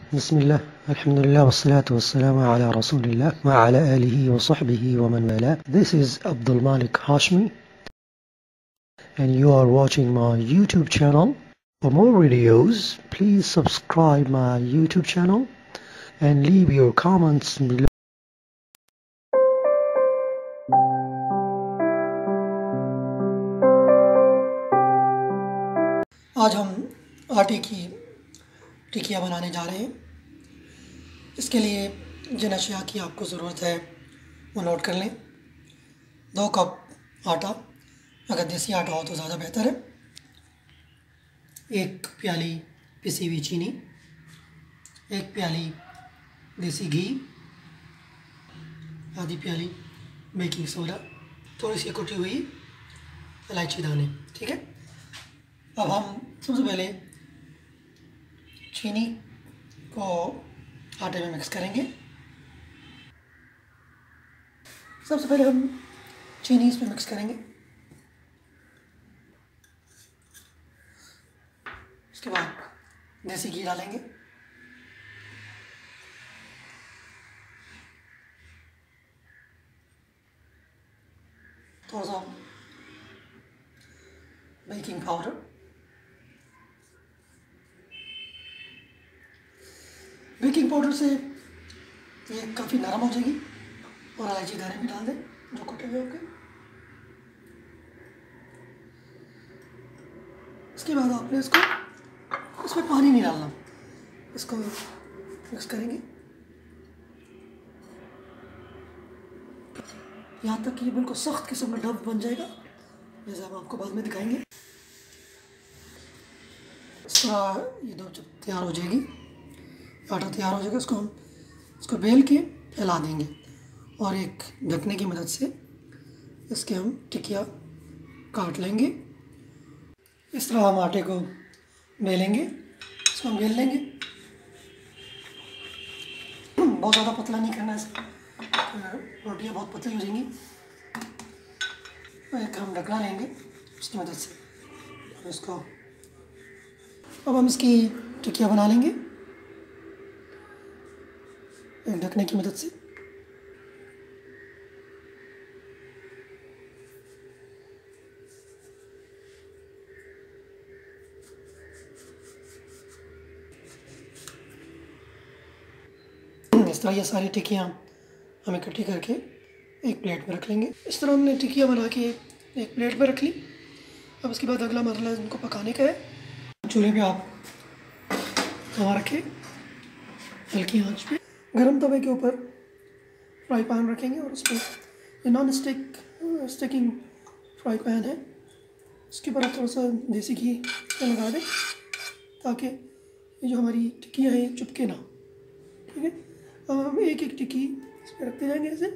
Bismillah, alhamdulillah, wassalatu wassalamu ala rasulillah wa ala alihi wa sahbihi wa man wala. This is Abdul Malik Hashmi and you are watching my YouTube channel. For more videos, please subscribe my YouTube channel and leave your comments below. आज हम आटे की टिकिया बनाने जा रहे हैं। इसके लिए जिन अशिया की आपको ज़रूरत है वो नोट कर लें। 2 कप आटा, अगर देसी आटा हो तो ज़्यादा बेहतर है। 1 प्याली पिसी हुई चीनी, 1 प्याली देसी घी, आधी प्याली बेकिंग सोडा, थोड़ी सी कुटी हुई इलायची दाने। ठीक है, अब हम सबसे पहले चीनी को आटे में मिक्स करेंगे। सबसे पहले हम चीनी इसमें मिक्स करेंगे। उसके बाद देसी घी डालेंगे। थोड़ा सा बेकिंग पाउडर, बेकिंग पाउडर से ये काफ़ी नरम हो जाएगी। और इलायची दाने भी डाल दें जो कटे हुए होंगे। इसके बाद आपने इसमें पानी नहीं डालना, इसको मिक्स करेंगे यहाँ तक कि ये बिल्कुल सख्त किस्म का डब बन जाएगा, जैसे हम आपको बाद में दिखाएंगे। इस तरह ये डब जब तैयार हो जाएगी, आटा तैयार हो जाएगा, इसको बेल के फैला देंगे और एक ढकने की मदद से इसके हम टिकिया काट लेंगे। इस तरह हम आटे को बेलेंगे, इसको हम बेल लेंगे। बहुत ज़्यादा पतला नहीं करना है, रोटियाँ बहुत पतली हो जाएंगी। एक हम ढकना लेंगे, उसकी मदद से इसको अब हम इसकी टिकिया बना लेंगे एक ढकने की मदद से। इस तरह ये सारी टिकियाँ हम इकट्ठी करके एक प्लेट में रख लेंगे। इस तरह हमने टिकिया बना के एक प्लेट में रख ली। अब इसके बाद अगला मरहला इनको पकाने का है। चूल्हे पे आप तवा रखें, हल्की आंच पे। गरम तवे के ऊपर फ्राई पैन रखेंगे और उस पर ये नॉन स्टिकिंग फ्राई पैन है, इसके ऊपर आप थोड़ा सा देसी घी लगा दें ताकि ये जो हमारी टिक्कियाँ हैं चिपके ना। ठीक है, अब हम एक एक टिक्की इस पर रखते जाएंगे ऐसे।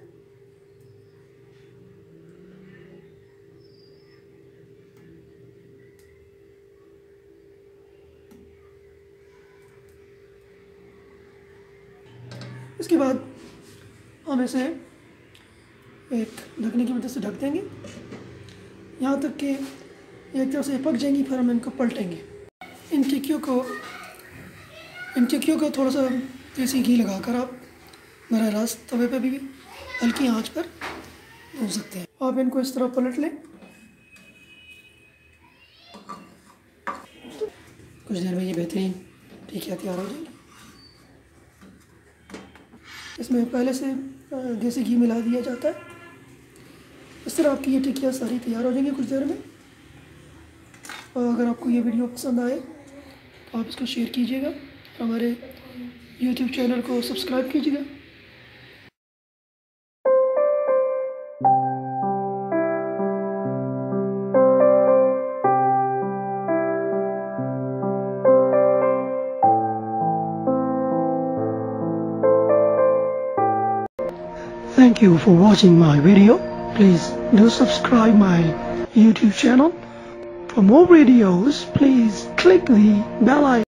इसके बाद हम इसे एक ढकने की मदद से ढक देंगे यहाँ तक कि एक तरफ से पक जाएंगी, फिर हम इनको पलटेंगे। इन टिक्कियों को थोड़ा सा देसी घी लगाकर आप बराह रास्त तवे पे भी हल्की आंच पर भून सकते हैं। आप इनको इस तरह पलट लें, कुछ देर में ये बेहतरीन टिक्किया तैयार हो जाएगी। इसमें पहले से देसी घी मिला दिया जाता है। इस तरह आपकी ये टिक्किया सारी तैयार हो जाएंगी कुछ देर में। और अगर आपको ये वीडियो पसंद आए तो आप इसको शेयर कीजिएगा, हमारे YouTube चैनल को सब्सक्राइब कीजिएगा। Thank you for watching my video. Please do subscribe my YouTube channel. For more videos, please click the bell icon.